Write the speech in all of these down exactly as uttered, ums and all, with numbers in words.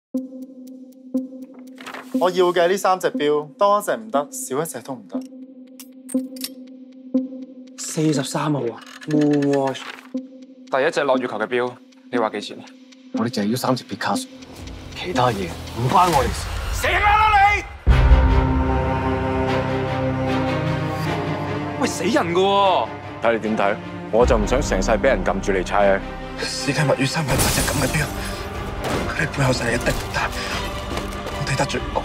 我要嘅呢三隻錶，多一隻唔得，少一隻都唔得。 四十三號啊 ，Moonwatch。 第一隻落月球嘅錶，你話幾錢？ 我哋就係要三隻皮卡，其他嘢唔關我哋事。 死啦啦你！喂，死人噶喎！ 睇你點睇？我就唔想成世俾人撳住嚟猜啊！ 世界物語三百八隻咁嘅錶，佢哋背後實係一定大，我哋得罪唔落。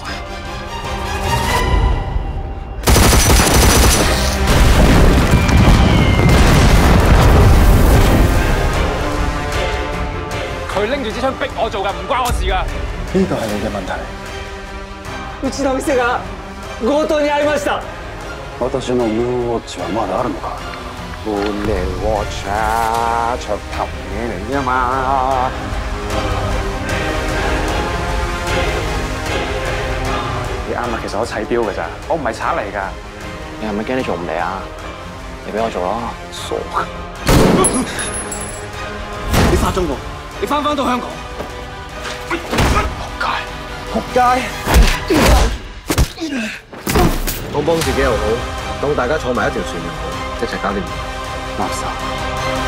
佢拎住支槍逼我做㗎，唔關我事㗎。 呢個係你嘅問題。 うちの店が強盗に遭いました。 私のムーンウォッチはまだあるのか。 Moonwatch 啊，噱頭嘢嚟㗎嘛。你啱啦，其實我砌錶㗎咋，我唔係賊嚟㗎。 你係咪驚你做唔嚟啊？你俾我做咯，傻㗎！ 你翻中國，你翻返到香港， 仆街！ 仆街！ 當幫自己又好，當大家坐埋一條船又好，一齊搞掂垃圾。